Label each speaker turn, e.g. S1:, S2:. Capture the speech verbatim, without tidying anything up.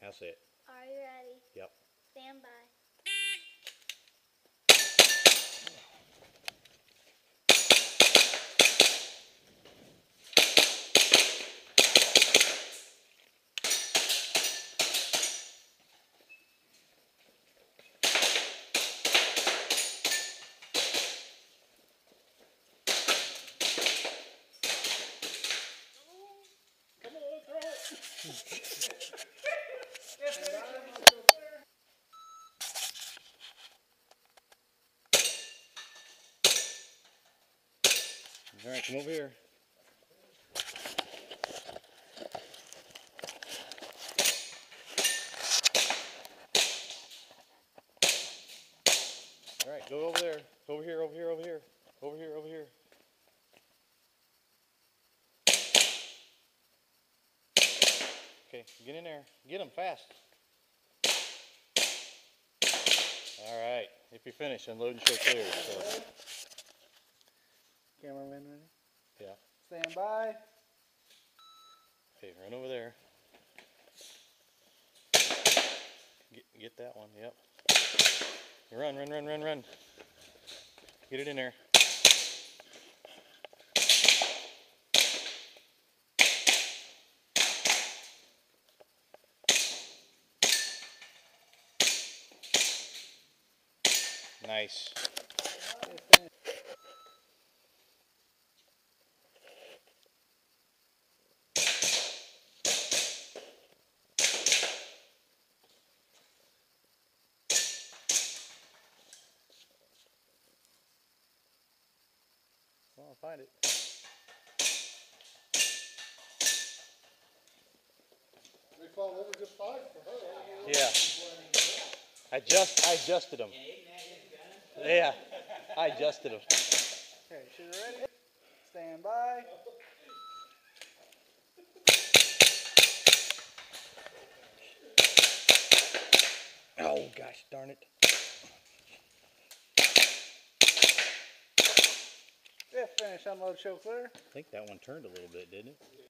S1: That's it.
S2: Are you ready?
S1: Yep.
S2: Stand by.
S1: All right, come over here. All right, go over there. Over here, over here, over here. Over here, over here. Okay, get in there. Get them fast. All right, if you're finished, unload and show clear. So,
S3: Cameraman ready?
S1: yeah.
S3: Stand by.
S1: Okay, run over there. Get, get that one, yep. Run, run, run, run, run. Get it in there. Nice. Well, I'll find it.
S4: They fall over just fine for her.
S1: Yeah. I just I adjusted them. Yeah. I adjusted them.
S3: Okay, shooter ready? Stand by.
S1: Oh gosh darn it.
S3: If finished, unload, show clear.
S1: I think that one turned a little bit, didn't it?